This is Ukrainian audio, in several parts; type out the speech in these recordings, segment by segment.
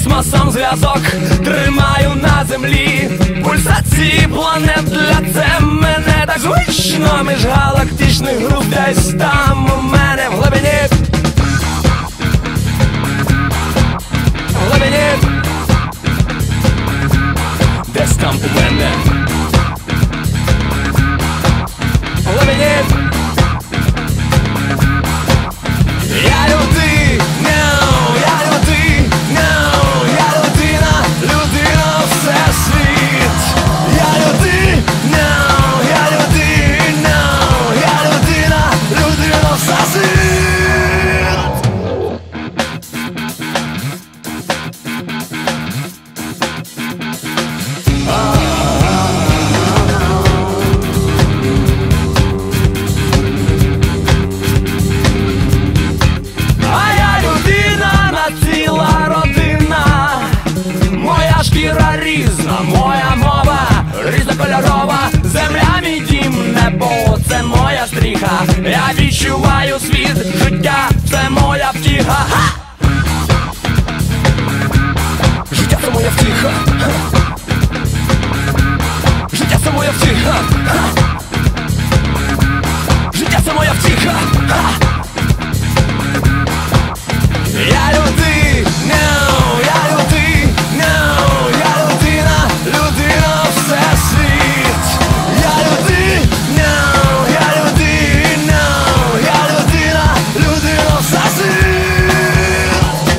космосом зв'язок тримаю на землі. Пульсації планет для це мене так звично. Міжгалактичних груп десь там у мене в глибині. В глибині. Десь там у мене. В глибині. Я людина, я людина, я людина, людина всесвіт. Я людина, я людина, я людина, людина всесвіт. Шкіра різна, моя мова різнокольорова. Земля, мій дім, небо, це моя стріха. Я відчуваю світ, життя, це моя втіха. Життя це моя втіха. Життя це моя втіха. Життя це моя втіха. Я людина, я людина, я людина, людина всесвіт. Я людина, я людина, я людина, людина всесвіт.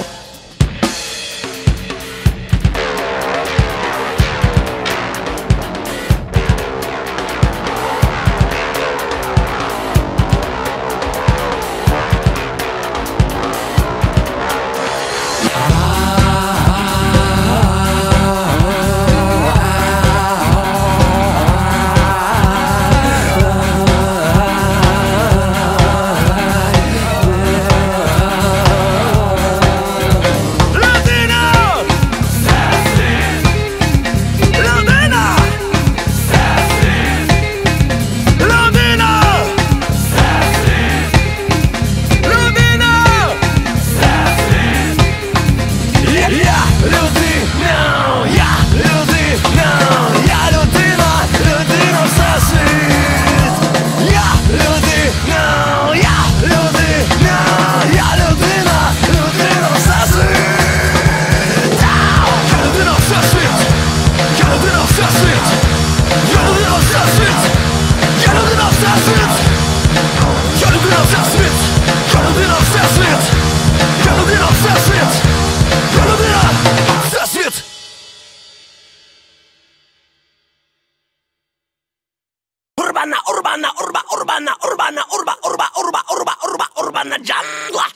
Urbana, urbana, urba, urbana, urbana, urba, urba, urba, urba, urba, urbana jungla.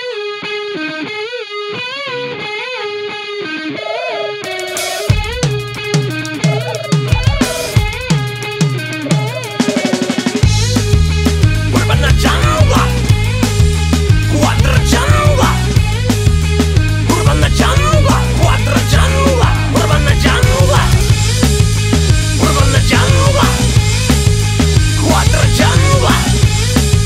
Urbana jungla. Quadra jungla. Urbana jungla. Quadra jungla. Urbana jungla. Urbana jungla. Quadra jungla.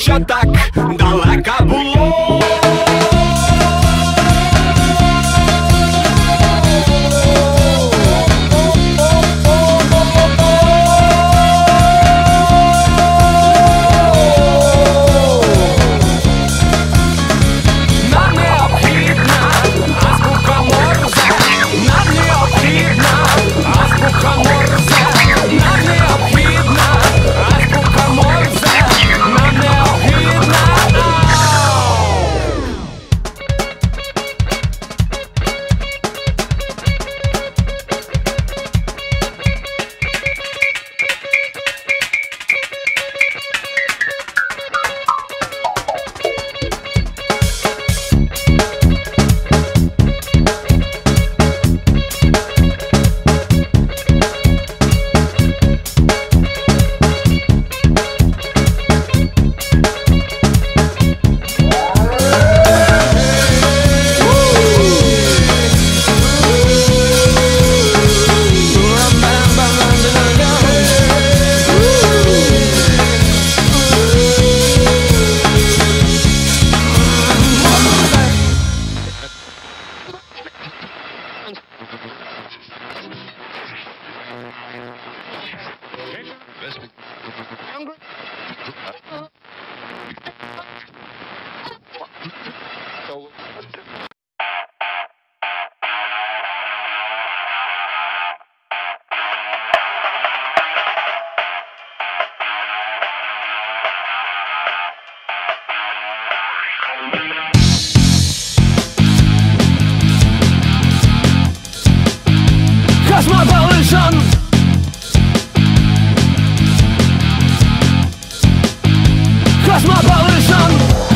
що так далеко було. Cosmopolitan, Cosmopolitan,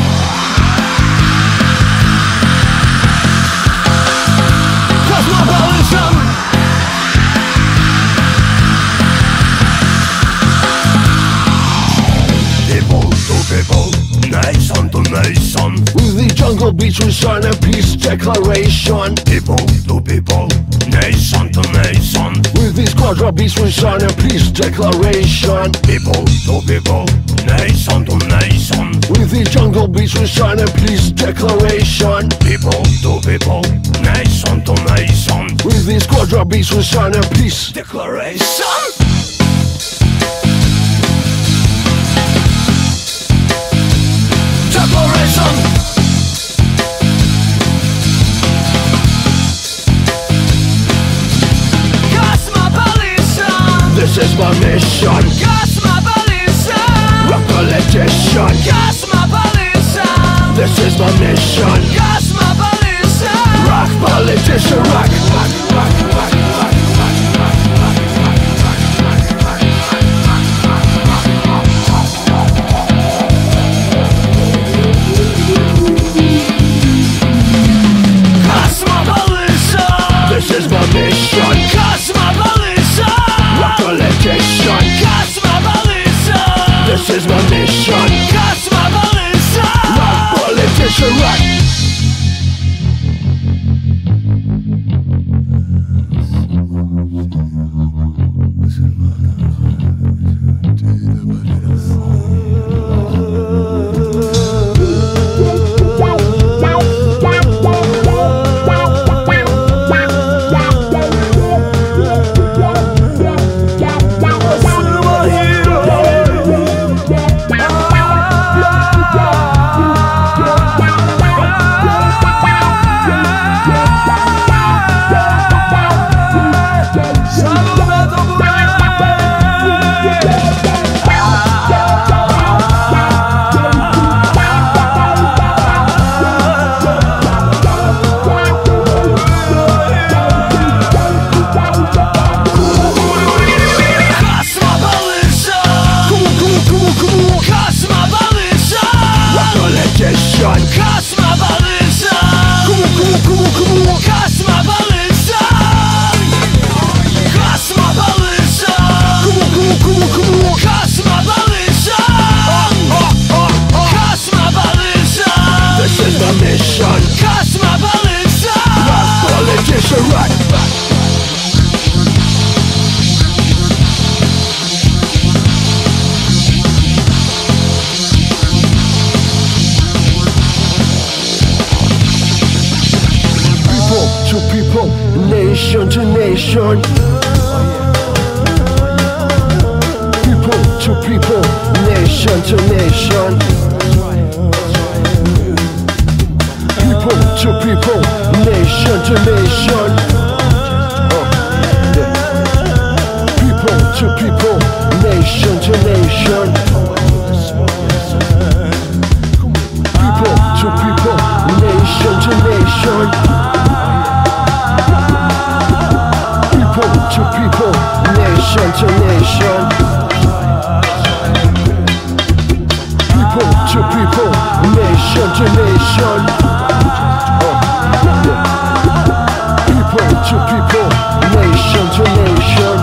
Cosmopolitan. People to people, nation to nation. With the jungle beats we sign a peace declaration. People to people, nation to nation. With these quadra beats we sign a peace declaration. People to people, nation to nation. With the jungle beats we sign a peace declaration. People to people, nation to nation. With these quadra beats we sign a peace declaration. Declaration. This is my mission. Cosmopolitan, rock politician. Cosmopolitan, this is my mission. Cosmopolitan, rock politician. Rock, rock, rock, rock, rock, rock, rock, Cosmopolitan, this is my mission. Cosmopolitan, rock politician. Cosmopolitan, this is my mission. Cosmopolitan, rock politician. Rock. nation to nation. People to people, nation to nation. People to people, nation to nation. People to people, nation to nation. People to people, nation to nation. People to people, nation to nation. People to people, nation to nation. People to people, nation to nation.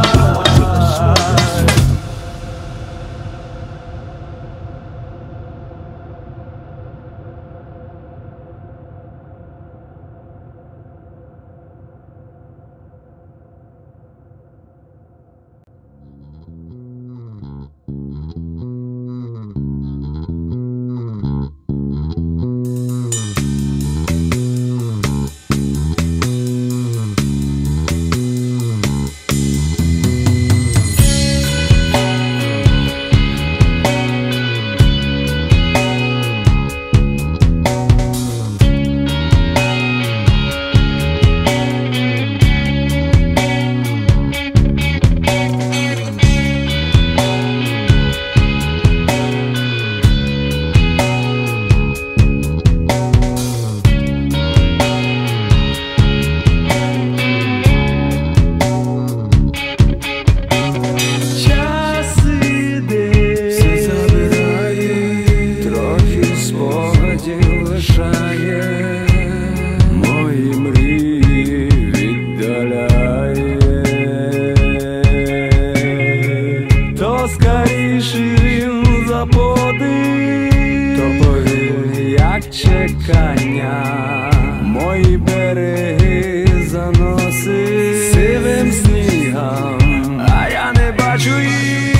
Чекання, мої береги заносить сивим снігом, а я не бачу їх.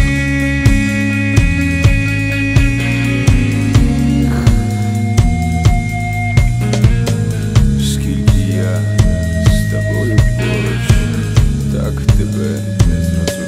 Скільки я з тобою поруч, так тебе не зрозумів.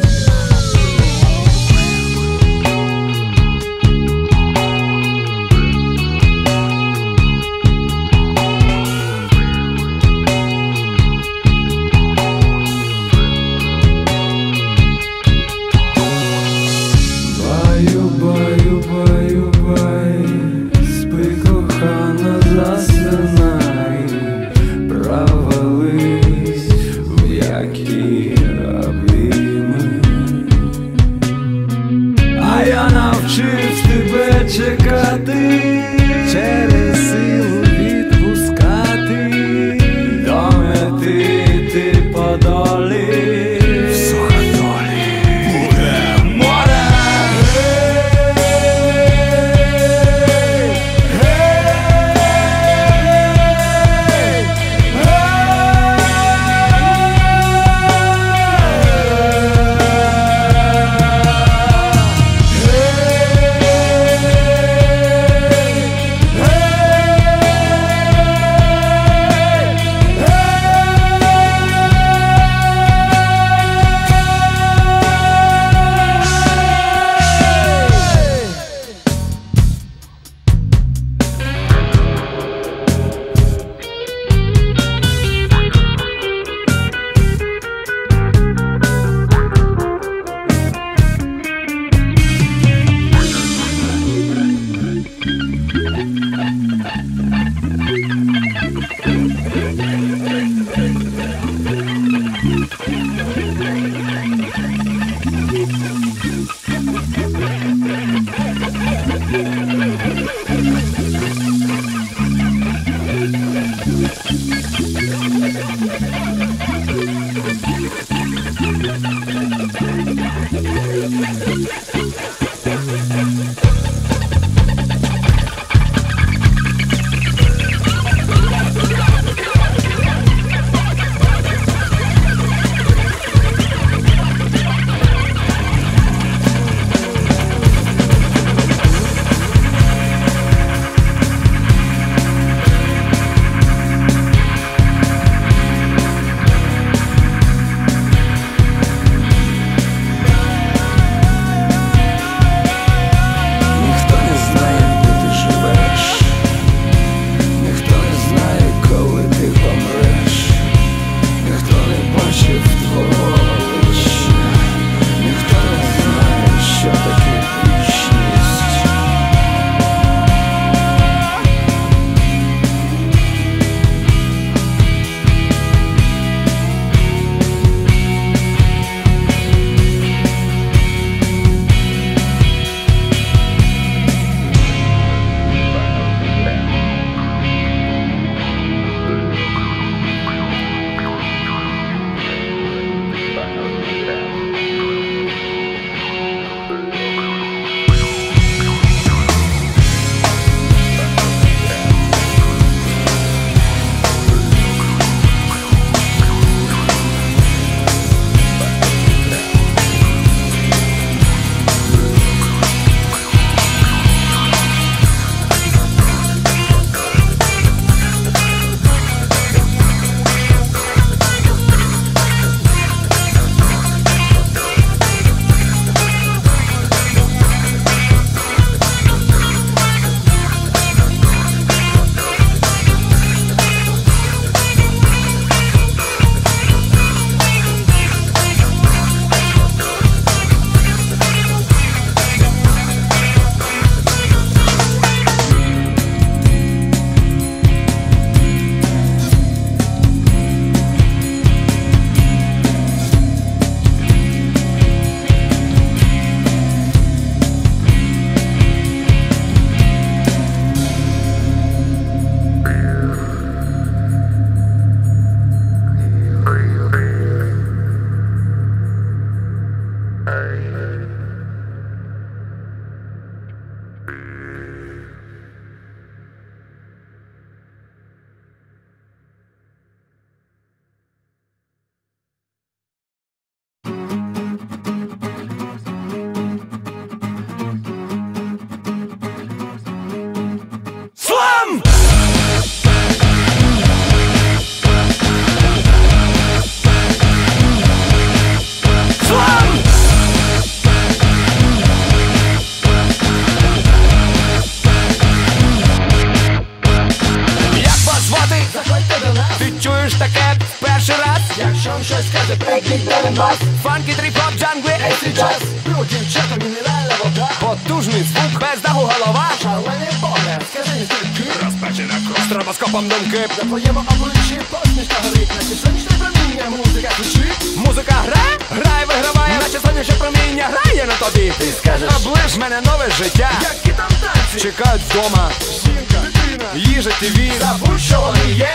Чекати, через силу відпускати, до мети ти подолі, в суходолі буде море. Фанкі, тріп-хоп, джангли, ейстрі джаз. Пиво, дівчата, мінеральна вода. Потужний звук, без даху голова. Шалений погляд, скажений стрибки. Розпечена кров, стробоскопом думки. На твоєму обличчі посмішка горить, наче сонячне проміння, музика звучить. Музика грає, грає, виграває, наче сонячне проміння грає на тобі. Ти скажеш, оближ мене нове життя. які там танці. Чекають вдома, Жінка, дитина, їжа, ТВ. забудь, що вони є.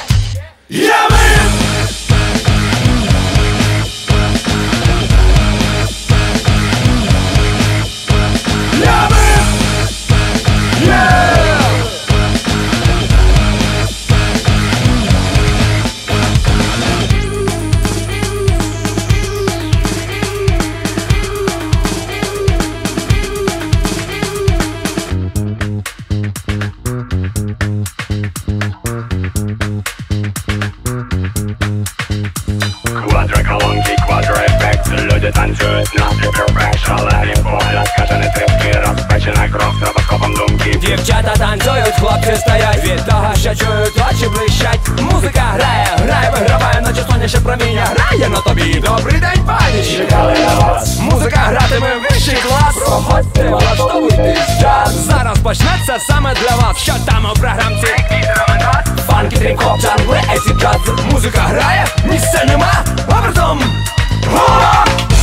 Квадроколонки, квадроефект. Люди танцюють на фліппербек. Шалені погляд, скажені стрибки. Розпечена кров, стробоскопом думки. Дівчата танцюють, хлопці стоять. Від того, що чують, очі блищать. Музика грає, грає, виграває, наче сонячне проміння грає на тобі. Добрий день, пані! Чекали на вас. Музика гратиме вищий клас. Проходьте, влаштовуйтесь час. Зараз почнеться саме для вас. Що там у програмці? Фанкі, тріп-хоп, джангли, ейстрі джаз. Музика грає, місця нема. Обертом! Гула!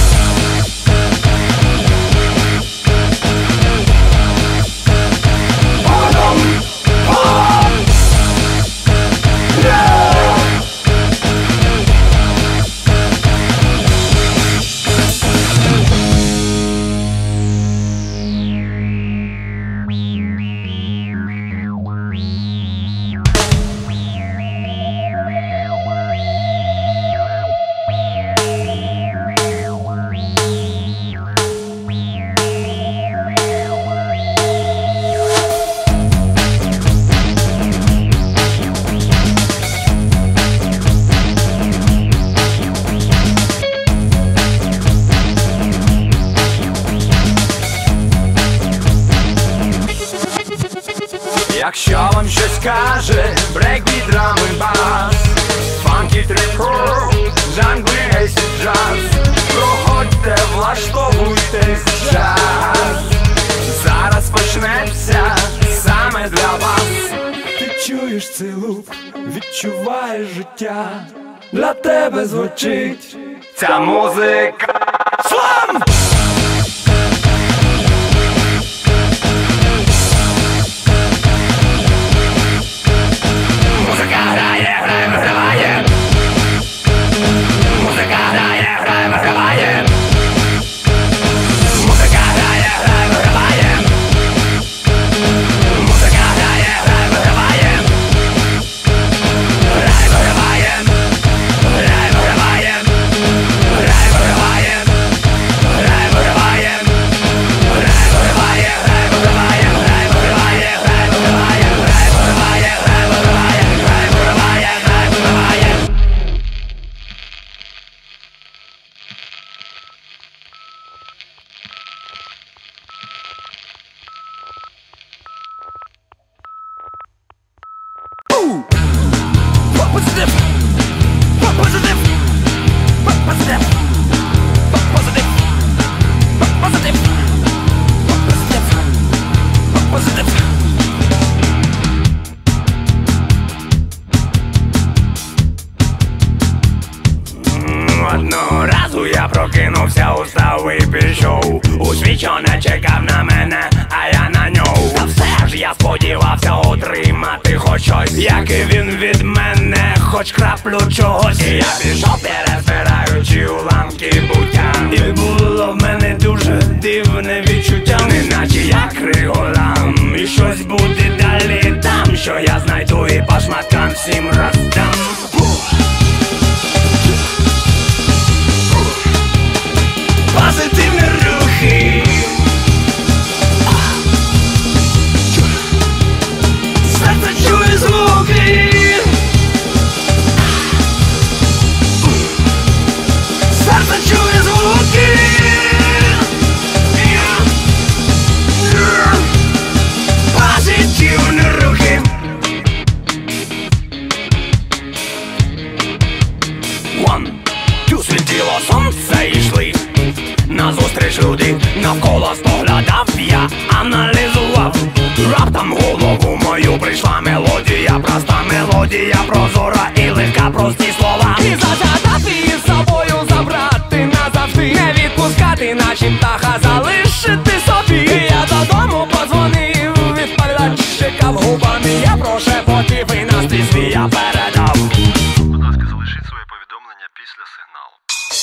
Якщо вам щось каже брейкбіт, драм і бас, фанкі, тріп-хоп, джангли, ейстрі джаз. Проходьте, влаштовуйтесь, час. Зараз почнеться саме для вас. Ти чуєш цей лук, відчуваєш життя. Для тебе звучить ця музика. Слам! Музика грає, грає, виграває. Музика грає, грає, виграває. Музика грає, грає, виграває. Музика грає, грає, виграває. Грає, виграває. Грає, виграває. Грає, виграває. Грає, виграває. Грає, виграває, грає, виграває. Грає, виграває, грає, виграває. Грає, виграває, грає, виграває. Грає, виграває, грає, виграває. Positive. Positive. Positive. Positive. Positive. Positive. Positive. Одного разу я прокинувся, устав і пішов. Усвічене чекав на мене, а я на нього. Та все ж я сподівався отримати хоч щось, як і він від мене, хоч краплю чогось. І я пішов, перезбираючи уламки буття. І було в мене дуже дивне відчуття, неначе я Криголам. І щось буде далі там, що я знайду і по шматкам всім роздам. Позитивні рухи. Серце чує звуки. Серце сонце йшли назустріч люди, навколо споглядав я, аналізував. Раптом в голову мою прийшла мелодія, проста мелодія, прозора і легка, прості слова. І зажадати із собою забрати назавжди, не відпускати, наче птаха залишити собі. Я додому подзвонив, відповідач чекав губами, я прошепотів і настрій свій я передав. Будь ласка, залишіть своє повідомлення після сигналу.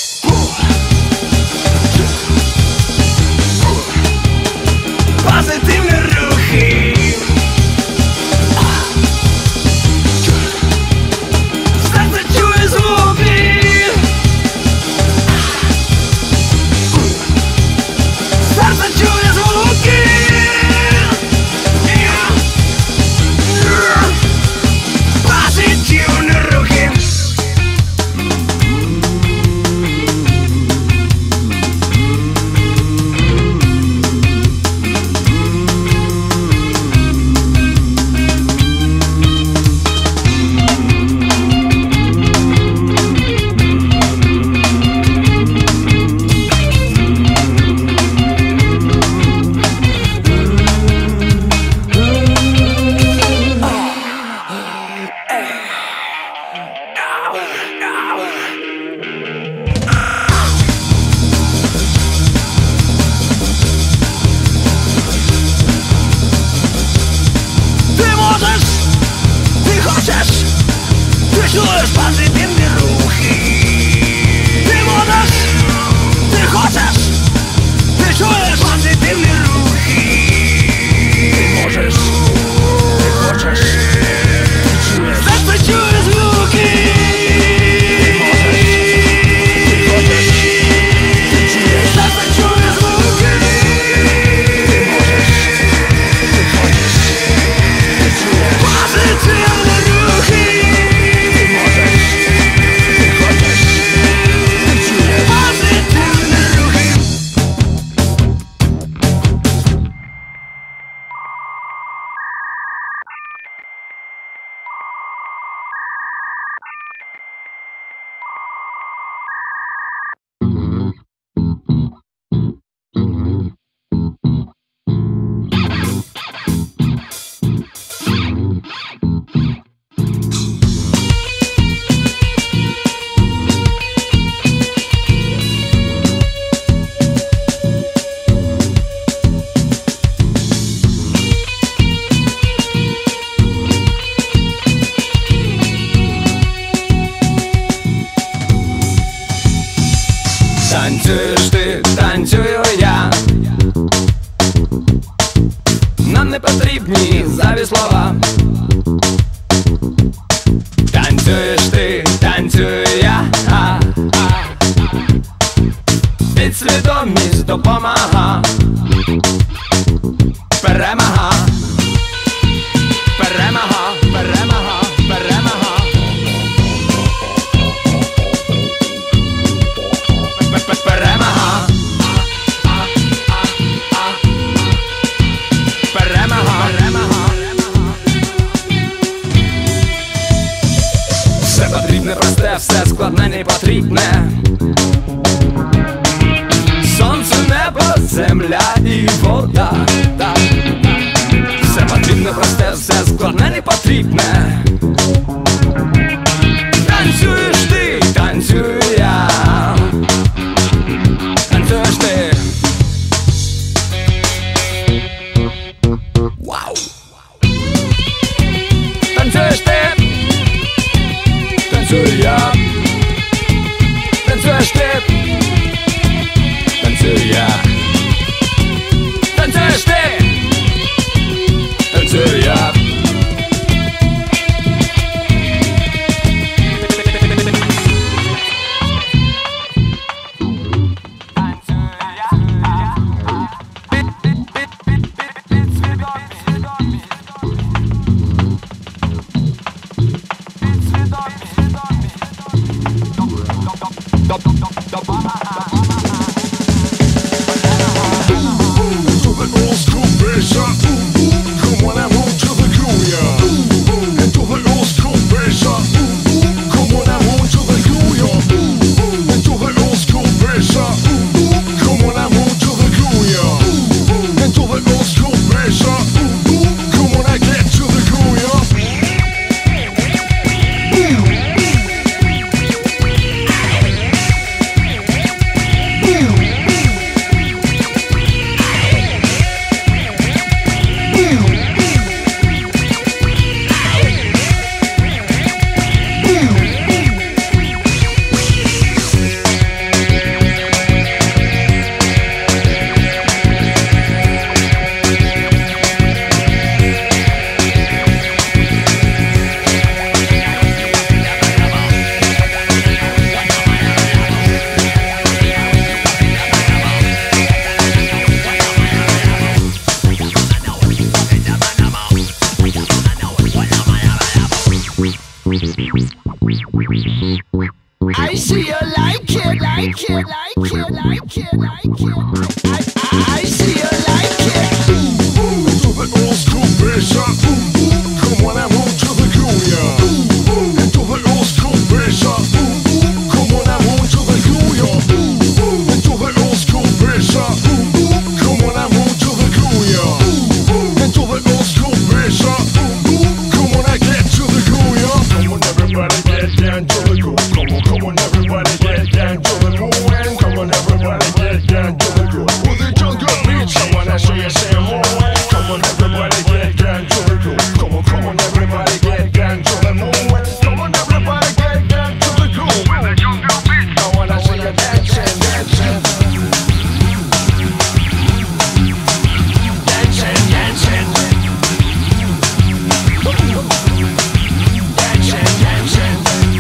Позитивні рухи, серце чує звуки, серце чує звуки, позитивні рухи. Ти можеш, ти хочеш, ти чуєш позитивні рухи. Ти можеш, ти хочеш, ти чуєш позитивні рухи. Ти можеш, ти хочеш, ти чуєш, серце чує звуки. Ти можеш, ти хочеш, ти чуєш, серце чує звуки. Ти можеш, ти хочеш, ти чуєш позитивні рухи. Ти можеш, ти хочеш, ти чуєш позитивні рухи. Танцюєш ти, танцюю я. Нам не потрібні зайві слова. Танцюєш ти, танцюю я. Підсвідомість допомага. Перемага. Перемага, перемага, перемага. Перемага. Перемага. Все потрібне просте, все складне не потрібне. Сонце, небо, земля і вода. Все потрібне просте, все складне не потрібне. Танцюєш ти, танцюю я. Танцюєш ти. Вау. Танцюєш ти. Танцюю я. Танцюєш ти. Танцюю я. Танцюєш ти. like it, like it, like it, like it. I see you like it. Do the old school version. Come on and move to the groove, yeah. Do the old school version. Come on and move to the groove, yeah. Do the old school version. Come on and move to the groove, yeah. Do the old school version. Come on and get to the groove, yeah. Come on everybody get down to the groove. Come on everybody get down to the groove. Come on everybody get down to the groove. With the jungle beats, I wanna show you some more. Come on everybody get down to the groove. Come on everybody get down to the moon. Come on everybody get down to the groove. With the jungle beats, I wanna see you dancing, dancing. Dancing, dancing. Dancing, dancing.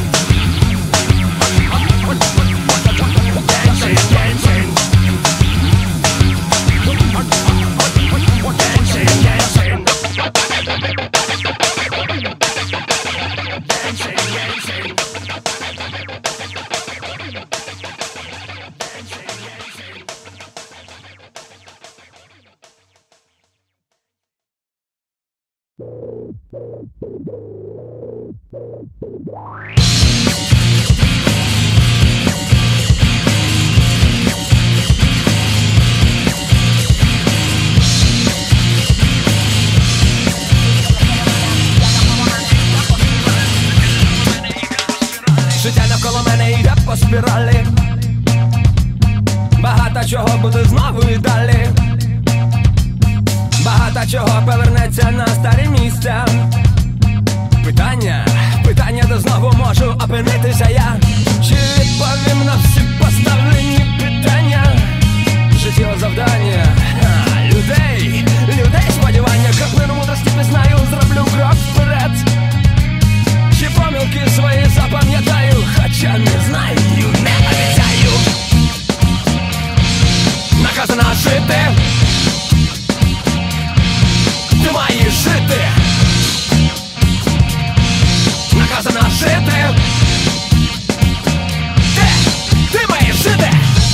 Життя навколо мене йде по спіралі. Багато чого буде знову і далі. Багато чого повернеться на старі місця. Питання, де знову можу опинитися я. Чи відповім на всі поставлені питання? Життєве завдання людей сподівання. Краплину мудрості пізнаю, зроблю крок вперед. Чи помилки свої запам'ятаю, хоча не знаю, не обіцяю. Наказано жити, ти маєш жити. Наказано жити, ти маєш жити.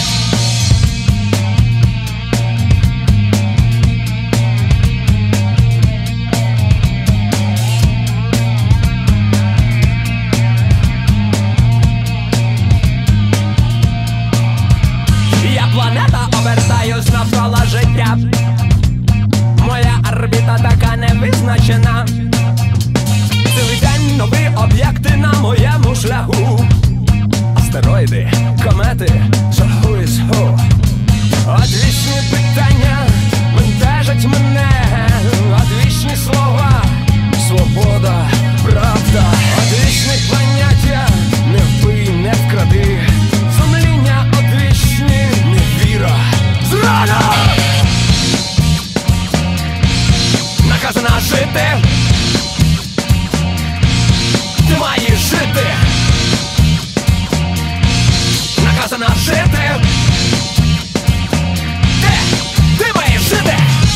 Планета обертаюсь навколо життя. Моя орбіта така невизначена. Цілий день нові об'єкти на моєму шляху. Астероїди, комети, who is who. Одвічні питання бентежать мене. Одвічні слова, свобода, правда. Одвічні поняття, не вбий, не вкради. Сумління одвічні, невіра, зрада. Наказано жити, ти маєш жити. Наказано жити, ти маєш жити.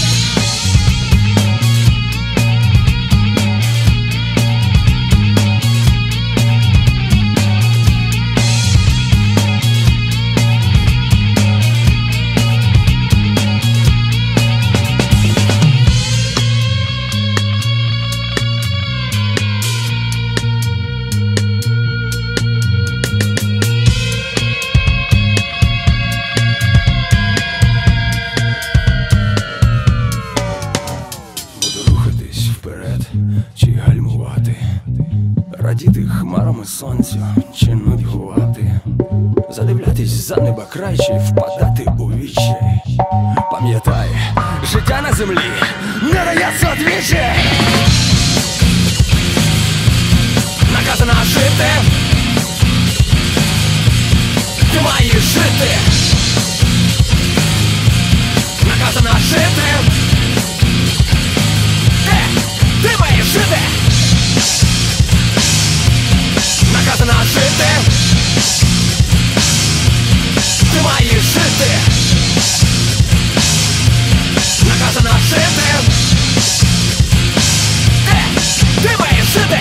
Чи гальмувати, радіти хмарами сонцю, чи нудьгувати, задивлятись за неба край, чи впадати у відчай. Пам'ятай, життя на землі не дається двічі. Наказано жити, ти маєш жити. Наказано жити, ти маєш жити. Наказано жити, ти маєш жити. Наказано жити, ти маєш жити.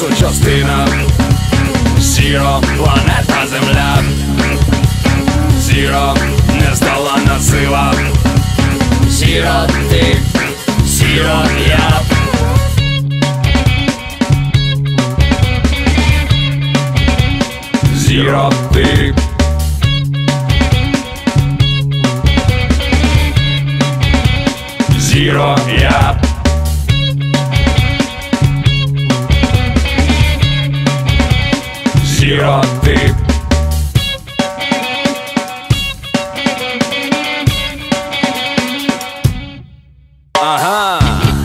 космосу частина. Зіро, планета Земля. Зіро, нездоланна сила. Зіро ти, зіро я. Зіро ти. Зіро я. Зіро ти. Ага.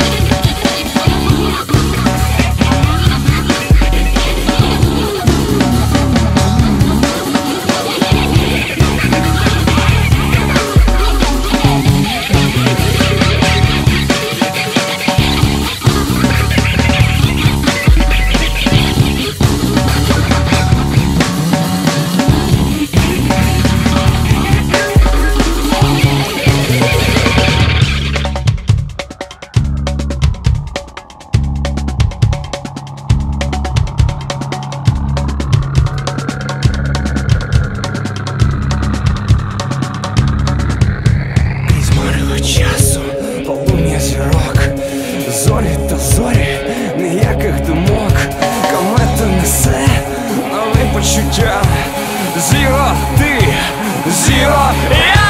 Часу, полум'я зірок, зорі та зорі, ніяких думок, комета несе нові почуття. Зіро ти, зіро я.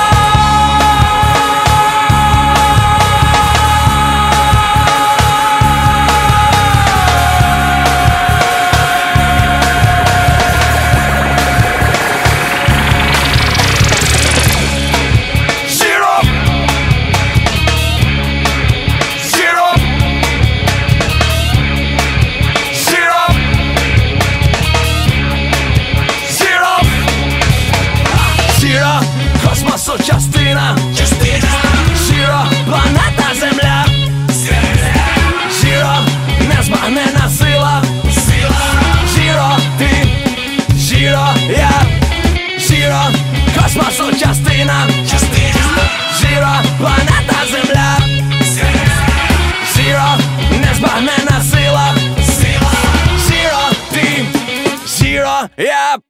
Космосу частина. Зіро, планета Земля. Зіро, незбагненна сила. Зіро ти, зіро я. Зіро, космосу частина. Зіро, планета Земля. Зіро, незбагненна сила. Зіро ти, зіро я.